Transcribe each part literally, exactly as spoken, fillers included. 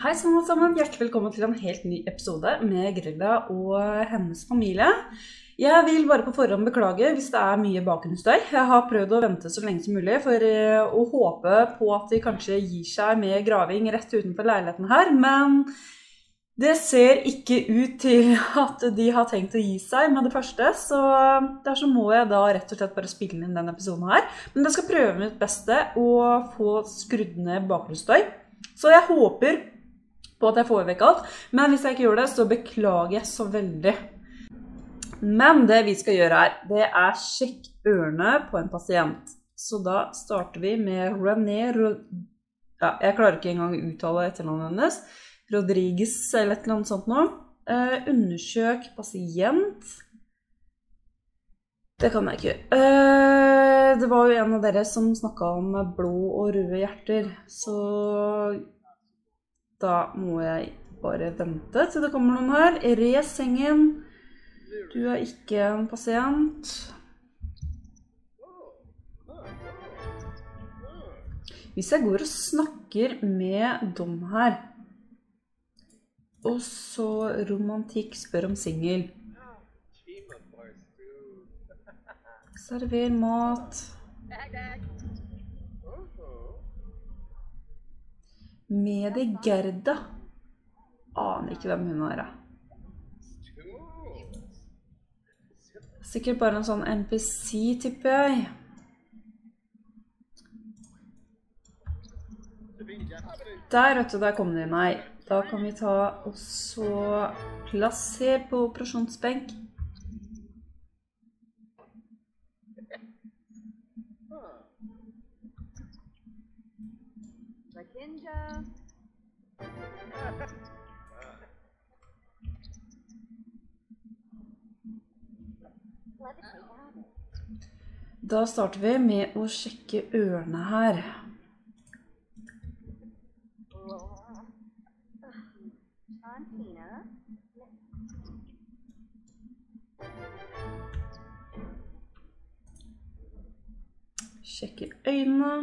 Hei sammen, sammen, hjertelig velkommen til en helt ny episode med Grilla og hennes familie. Jeg vil bare på forhånd beklage hvis det er mye bakgrunnsstøy. Jeg har prøvd å vente så lenge som mulig for å håpe på at de kanskje gir seg med graving rett utenfor leiligheten her, men det ser ikke ut til at de har tenkt å gi seg med det første, så derfor må jeg da rett og slett bare spille inn denne episoden her. Men jeg skal prøve mitt beste å få skrudd ned bakgrunnsstøy, så jeg håper på at jeg får vekk alt, men hvis jeg ikke gjør det, så beklager jeg så veldig. Men det vi skal gjøre her, det er sjekk ørene på en pasient. Så da starter vi med René, ja, jeg klarer ikke engang å uttale etternavnet hennes, Rodriguez eller et eller annet sånt nå. Eh, undersøk pasient. Det kan jeg ikke gjøre. Eh, det var jo en av dere som snakket om blå og røde hjerter, så da må jeg bare vente til det kommer noen her. Res sengen. Du er ikke en pasient. Hvis jeg går og snakker med Dom her, og så romantikk spør om singel. Server mat. Medi Gerda. Aner ikke hvem hun er. Sikkert bare en sånn N P C, tipper jeg. Der, vet du, der kom det. Nei. Da kan vi ta også plass her på operasjonsbenk. Da starter vi med å sjekke ørene her. Sjekker øynene.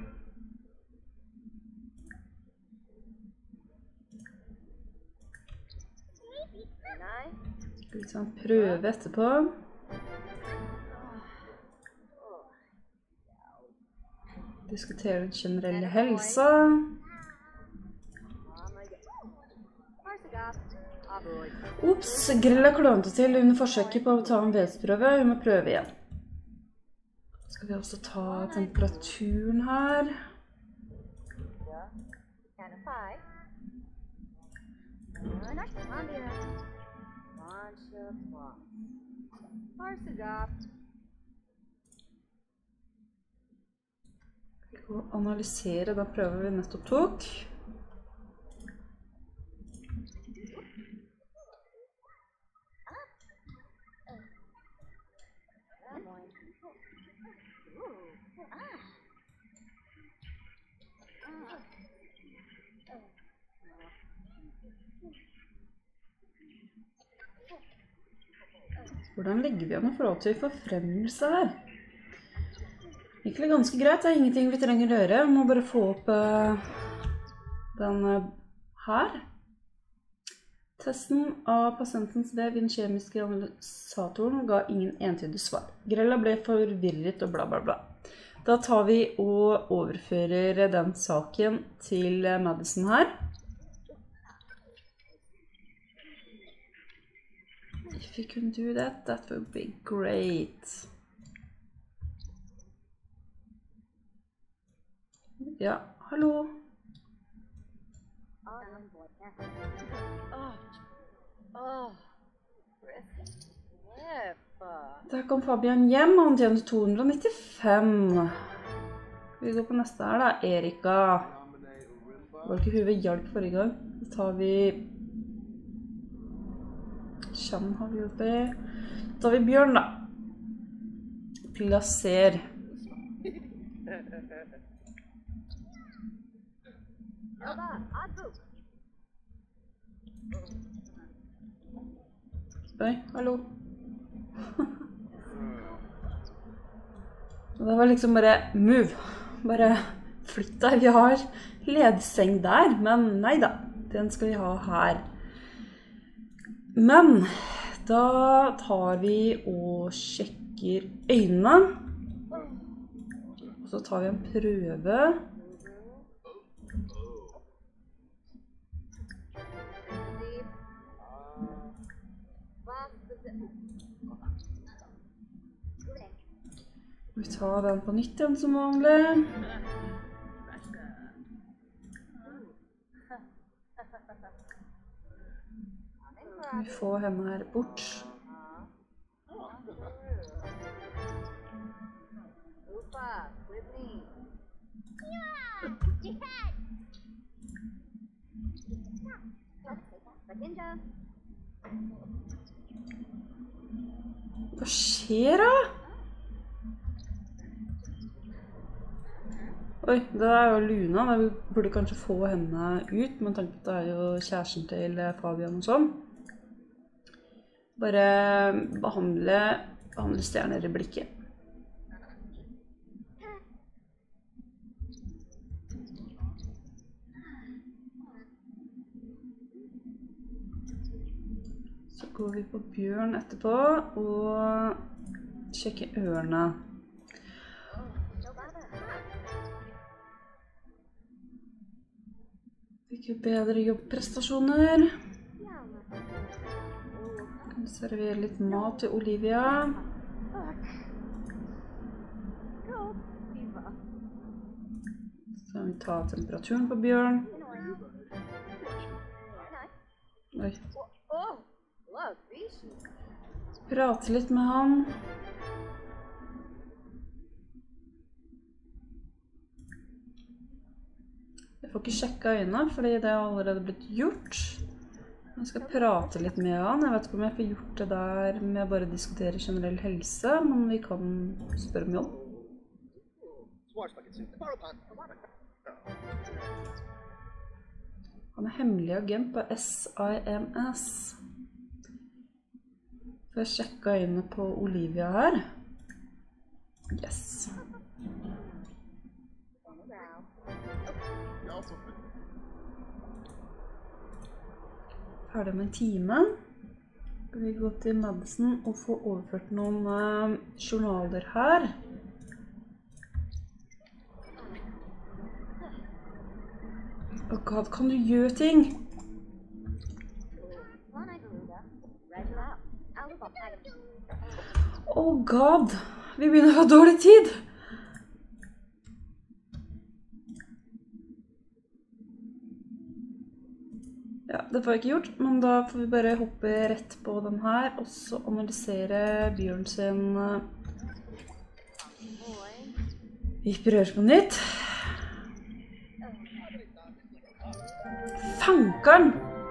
Skal vi ta en prøve etterpå. Diskutere den generelle helsa. Ups, Grilla klånte til under forsøket på å ta en vedsprøve. Hun må prøve igjen. Skal vi også ta temperaturen her. Vi går og analysere den prøven vi nettopp tok. Hvordan legger vi an i forhold til forfremmelse her? Egentlig ganske greit, det er ingenting vi trenger å gjøre. Vi må bare få opp uh, den uh, her. Testen av pasientens vev i den kjemiske analysatoren ga ingen entydig svar. Grilla ble forvirret og bla bla bla. Da tar vi og overfører den saken til uh, Madison her. If you can do that, that would be great. Ja, hallo. Der kom Fabian hjem, og han tjener to hundre og nittifem. Vi går på neste her da, Erika. Var ikke hun ved hjelp forrige gang? Da tar vi... Kjenn har vi oppi. Da tar vi Bjørn da. Plasser. Oi, hallo. Det var liksom bare move. Bare flytt deg. Vi har ledseng der, men nei da. Den skal vi ha her. Men da tar vi og sjekker øynene. Og så tar vi en prøve. Vi tar den på nytt igjen som vanlig. Vi får henne her bort. Hva skjer da? Oi, det er jo Luna. Vi burde kanskje få henne ut, men tanken på at det er jo kjæresten til Fabian og sånn. Bare behandle, behandle stjerner i blikket. Så går vi på Bjørn etterpå og sjekker ørene. Fikk vi bedre jobbprestasjoner. Kan servere litt mat til Olivia. Så kan vi ta temperaturen på Bjørn. Oi. Prate litt med han. Jeg får ikke sjekke øynene, fordi det har allerede blitt gjort. Jeg skal prate litt med han. Jeg vet ikke om jeg får gjort det der med å bare diskutere generell helse, men vi kan spørre om jobb. Han er hemmelig agent på S I M S. Får jeg sjekke øynene på Olivia her? Yes. Ferdig med en time. Skal vi gå til Madison og få overført noen uh, journaler her. Åh god, kan du gjøre ting? Åh god, vi begynner å ha dårlig tid. Ja, det får jeg ikke gjort, men da får vi bare hoppe rett på den her, og så analysere Bjørn sin. Vi prøver på nytt. Fankeren!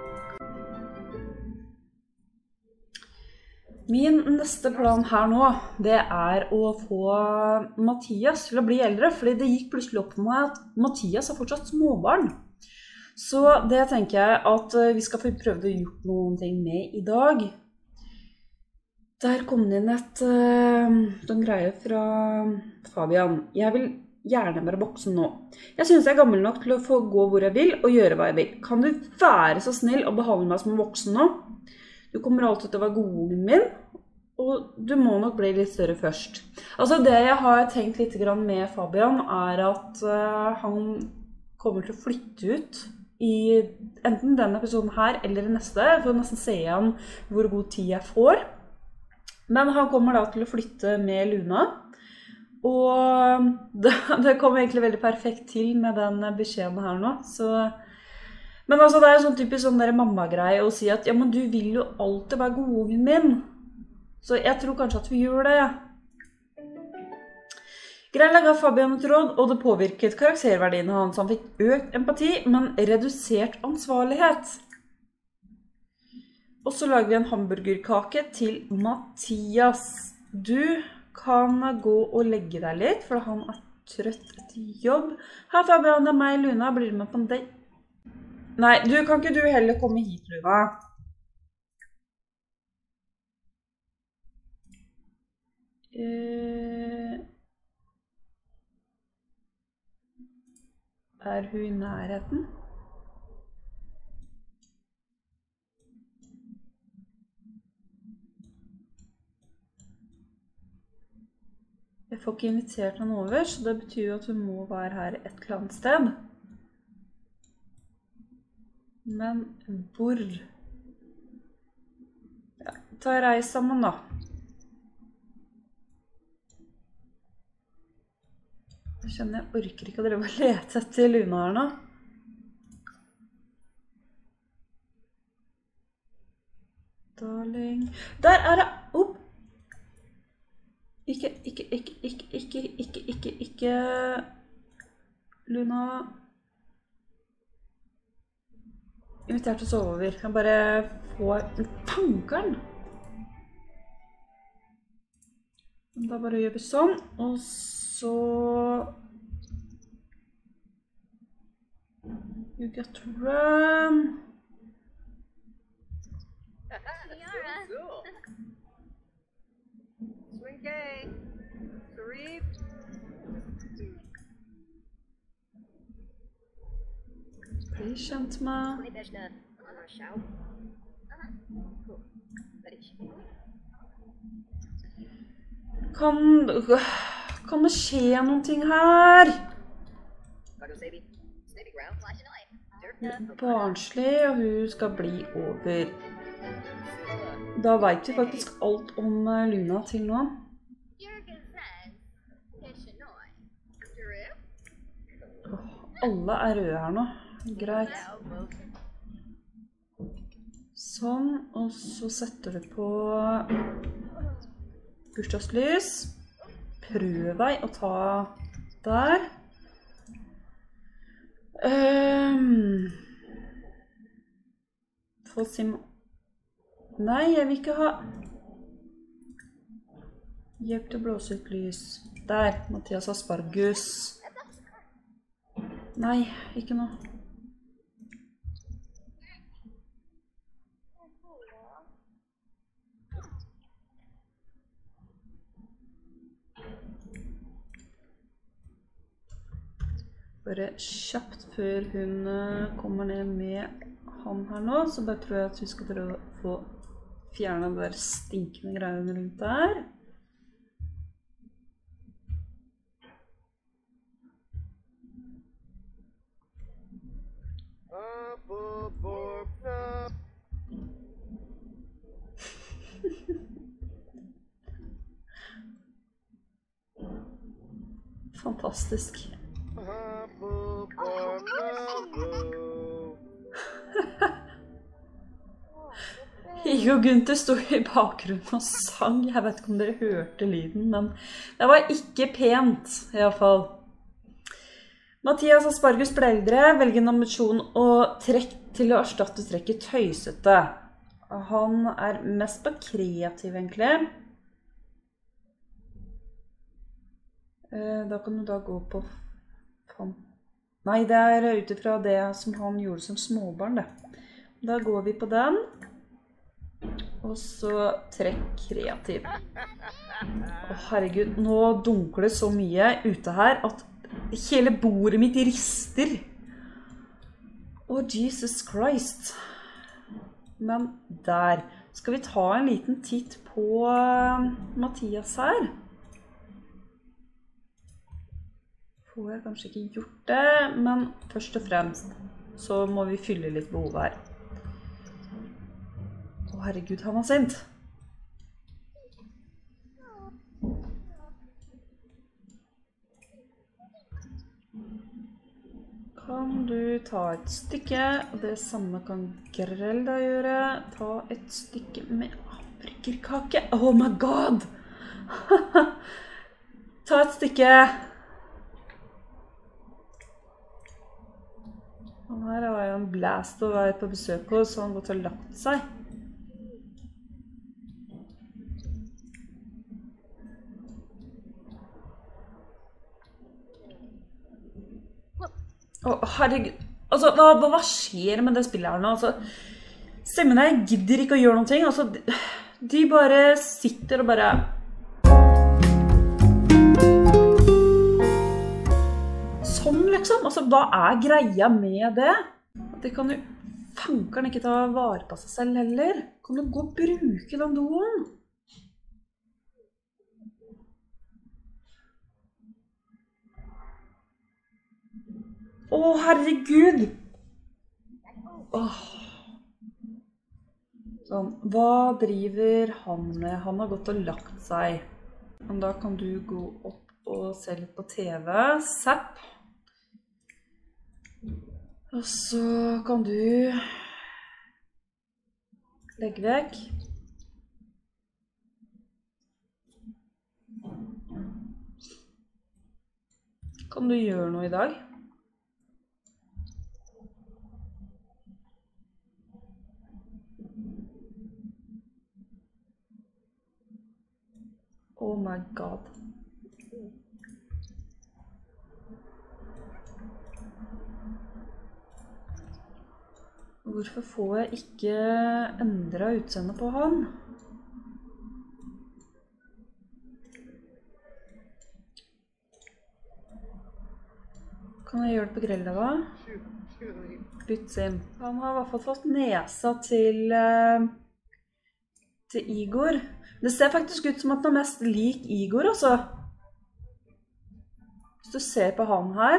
Min neste plan her nå, det er å få Mathias til å bli eldre, fordi det gikk plutselig opp for meg at Mathias er fortsatt småbarn. Så det tenker jeg at vi skal få prøve å gjøre noen ting med i dag. Der kom det inn et, en greie fra Fabian. Jeg vil gjerne være voksen nå. Jeg synes jeg er gammel nok til å få gå hvor jeg vil og gjøre hva jeg vil. Kan du være så snill og behandle meg som en voksen nå? Du kommer alltid til å være godungen min, og du må nok bli litt større først. Altså det jeg har tenkt litt med Fabian er at han kommer til å flytte ut i enten denne episoden her eller neste. Jeg får nesten se igjen hvor god tid jeg får. Men han kommer da til å flytte med Luna. Og det, det kommer egentlig veldig perfekt til med den beskjeden her nå. Så, men altså det er sånn typisk sånn der mamma-greie å si at ja, men du vil jo alltid være godungen min. Så jeg tror kanskje at vi gjør det. Grella ga Fabian et råd, og det påvirket karakterverdiene hans. Han fikk økt empati, men redusert ansvarlighet. Og så lager vi en hamburgerkake til Mathias. Du kan gå og legge deg litt, for han er trøtt etter jobb. Hei Fabian, det er meg, Luna. Blir du med på en date? Nei, du kan ikke du heller komme hit, Luna. Eh... Er hun i nærheten? Jeg får ikke invitert henne over, så det betyr jo at hun må være her et eller annet sted. Men hvor? Ja, ta reis sammen da. Jeg kjenner jeg orker ikke å drive og lete etter Luna her nå. Darling. Der er det! Opp! Ikke, ikke, ikke, ikke, ikke, ikke, ikke, ikke, Luna. Invitert å sove over. Jeg bare får tankeren. Da bare gjør vi sånn, og så... You get to run. Okay. Sharif. Bli kjent med. Kan, kan det skje noen ting her? Barnslig, og hun skal bli over. Da vet vi faktisk alt om Luna til nå. Oh, alle er røde her nå. Greit. Sånn, og så setter du på bursdagslys. Prøv deg å ta der. Um, få Simon. Nei, jeg vil ikke ha hjelp til å blåse ut lys. Der, Mathias Aspargus. Nei, ikke noe. Bare kjapt før hun kommer ned med han her nå, så bare tror jeg at vi skal prøve å få fjernet de der stinkende greiene rundt der. Fantastisk. Jeg og Gunther stod i bakgrunnen og sang. Jeg vet ikke om dere hørte lyden, men det var ikke pent i alle fall. Mathias Aspargus ble eldre, velger en ambisjon og trekk til å erstatte trekket tøysete. Han er mest på kreativ egentlig. Da kan du da gå på... Nei, det er utifra det som han gjorde som småbarn det. Da går vi på den. Og så trekk kreativ. Å herregud, nå dunker det så mye ute her at hele bordet mitt rister. Å Jesus Christ. Men der. Skal vi ta en liten titt på Mathias her? Får jeg kanskje ikke gjort det, men først og fremst så må vi fylle litt behov her. Å herregud, han var sint. Kan du ta et stykke, og det samme kan Grelda gjøre. Ta et stykke med hamburgerkake. Oh my god! Ta et stykke. Han her har jo en blast å være på besøk hos, så han har gått og lagt seg. Å, herregud. Altså, hva, hva skjer med det spillet her nå? Altså, stemmene gidder ikke å gjøre noen ting. Altså, de, de bare sitter og bare... Sånn liksom. Altså, hva er greia med det? De kan jo fankeren ikke ta vare på seg selv heller. Kan du gå og bruke den doen? Å, herregud! Åh. Sånn, hva driver han med? Han har gått og lagt seg. Men da kan du gå opp og se litt på T V. Zapp. Og så kan du legge vekk. Kan du gjøre noe i dag? Oh my god. Hvorfor får jeg ikke endret utseendet på han? Kan jeg gjøre det på Grella da? Bytt sim. Han har i hvert fall fått nesa til, uh, til Igor. Det ser faktisk ut som at han er mest lik Igor, altså. Hvis du ser på han her,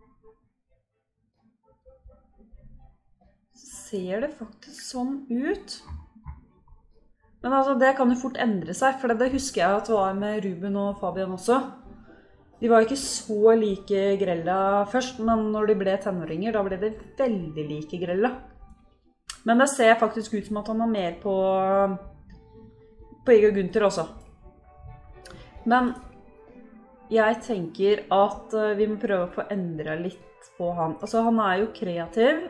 så ser det faktisk sånn ut. Men altså, det kan jo fort endre seg, for det husker jeg at det var med Ruben og Fabian også. De var ikke så like Grella først, men når de ble tenåringer, da ble det veldig like Grella. Men det ser faktisk ut som at han er mer på, på Igor Gunther også. Men jeg tenker at vi må prøve å få endret litt på han. Altså, han er jo kreativ.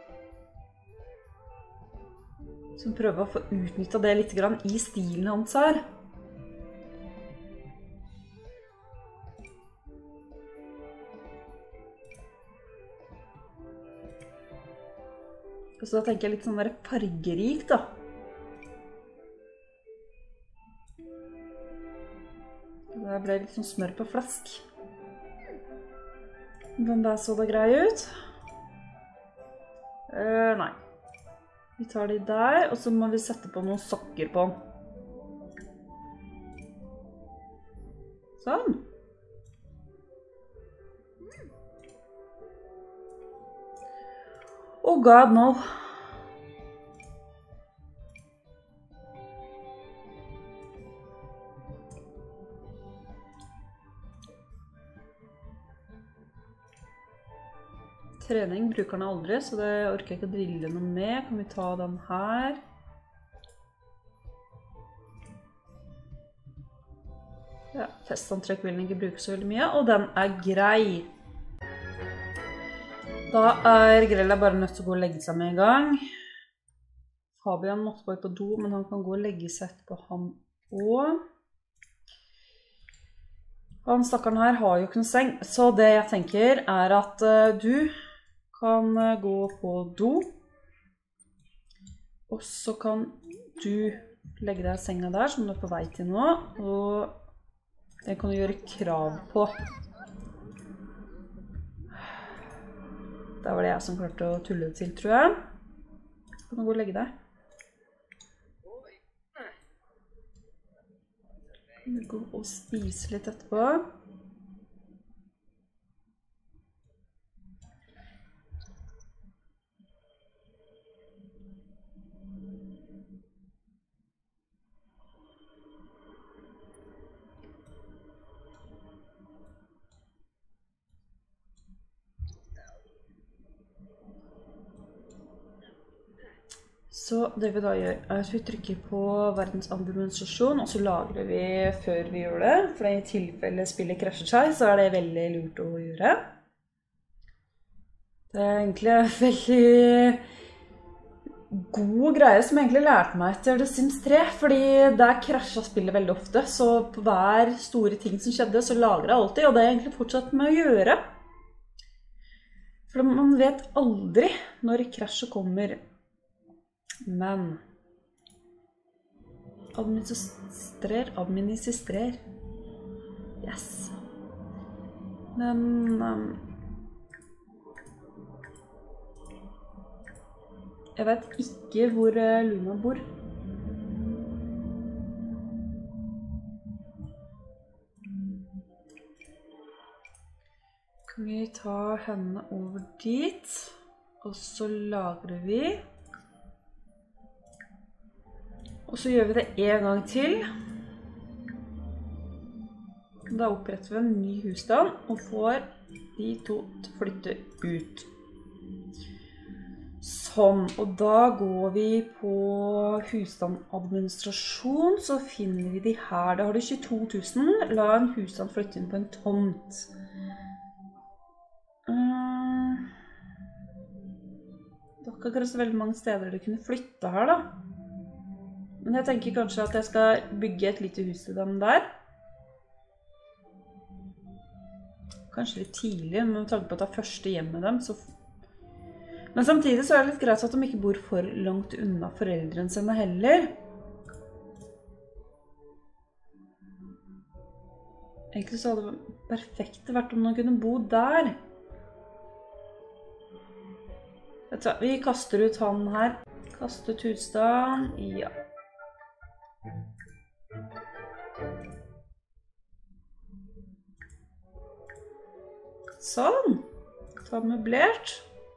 Så vi prøver å få utnyttet det litt grann i stilen hans her. Og så da tenker jeg litt sånn der fargerik da. Det ble litt sånn smør på flask. Den der så det grei ut. Uh, nei. Vi tar de der, og så må vi sette på noen sokker på den. Sånn. Oh god, no. Trening bruker han aldri, så det orker jeg ikke å drille noe med. Kan vi ta den her? Ja, festantrekk vil den ikke bruke så veldig mye, og den er grei. Da er Grella bare nødt til å gå og legge seg med en gang. Fabian måtte gå på do, men han kan gå og legge seg etterpå han også. Han stakkaren her har jo ikke noe seng, så det jeg tenker er at uh, du kan uh, gå på do. Og så kan du legge deg i senga der, som du er på vei til nå, og det kan du gjøre krav på. Da var det jeg som klarte å tulle det til, tror jeg. Kan du gå og legge deg? Kan du gå og spise litt etterpå? Så det vi da gjør er at vi trykker på verdens administrasjon, og så lagrer vi før vi gjør det. For i tilfelle spillet krasjer seg, så er det veldig lurt å gjøre. Det er egentlig en veldig god greie som jeg egentlig lærte meg etter The Sims tre, fordi der krasjet spillet veldig ofte. Så på hver store ting som skjedde, så lagret jeg alltid, og det er egentlig fortsatt med å gjøre. For man vet aldri når krasjet kommer. Men administrer, administrer. Yes. Men um, jeg vet ikke hvor Luna bor. Skal vi ta henne over dit, og så lagrer vi. Og så gjør vi det en gang til. Da oppretter vi en ny husstand, og får de to til å flytte ut. Sånn, og da går vi på husstandadministrasjon, så finner vi de her. Da har du tjueto tusen, la en husstand flytte inn på en tomt. Uh, det var ikke akkurat så veldig mange steder du kunne flytte her da. Men jeg tenker kanskje at jeg skal bygge et lite hus til dem der. Kanskje litt tidlig, med tanke på at det er første hjem med dem. Så... Men samtidig så er det litt greit at de ikke bor for langt unna foreldrene sine heller. Egentlig så hadde det perfekt vært om noen kunne bo der. Vet du hva, vi kaster ut han her. Kaster ut husstand, ja. Sånn, ta møblert.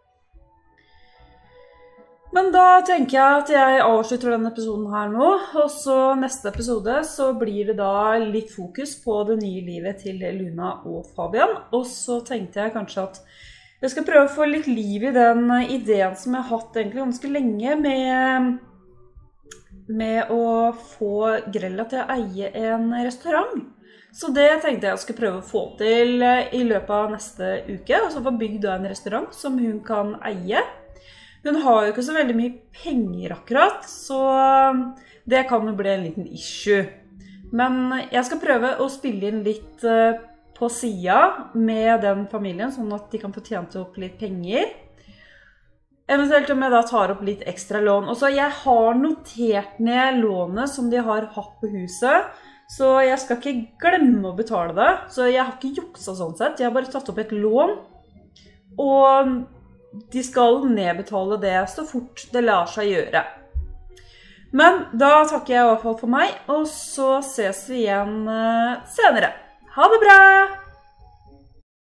Men da tenker jeg at jeg avslutter denne episoden her nå, og så neste episode så blir det da litt fokus på det nye livet til Luna og Fabian, og så tenkte jeg kanskje at jeg skal prøve å få litt liv i den ideen som jeg har hatt egentlig ganske lenge med, med å få Grella til å eie en restaurant. Så det tenkte jeg skulle prøve å få til i løpet av neste uke, og så få bygd en restaurant som hun kan eie. Hun har jo ikke så veldig mye penger akkurat, så det kan jo bli en liten issue. Men jeg skal prøve å spille inn litt på siden med den familien, sånn at de kan få tjent opp litt penger. Eventuelt om jeg da tar opp litt ekstra lån. Og så jeg har notert ned lånet som de har hatt på huset, så jeg skal ikke glemme å betale det. Så jeg har ikke juksa sånn sett. Jeg har bare tatt opp et lån. Og de skal nedbetale det så fort det lar seg gjøre. Men da takker jeg i hvert fall for meg, og så ses vi igjen senere. Ha det bra!